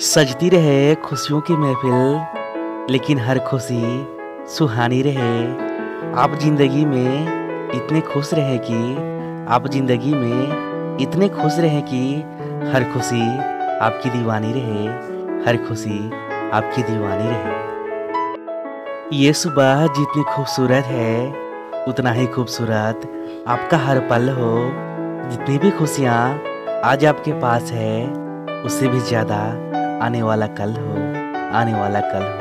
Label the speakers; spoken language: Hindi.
Speaker 1: सजती रहे खुशियों की महफिल, लेकिन हर खुशी सुहानी रहे। आप जिंदगी में इतने खुश रहे कि आप जिंदगी में इतने खुश रहे कि हर खुशी आपकी दीवानी रहे, हर खुशी आपकी दीवानी रहे। ये सुबह जितनी खूबसूरत है, उतना ही खूबसूरत आपका हर पल हो। जितनी भी खुशियाँ आज आपके पास है, उससे भी ज़्यादा आने वाला कल हो, आने वाला कल हो।